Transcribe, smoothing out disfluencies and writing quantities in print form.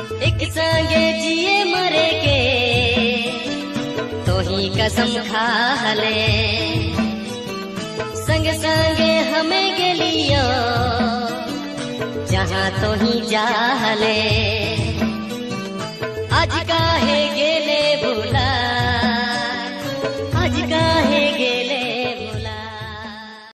एक संगे जिए मरे के तो ही कसम खा हले, संग संगे हमें गेलियो जहाँ तो ही जा हले। आज का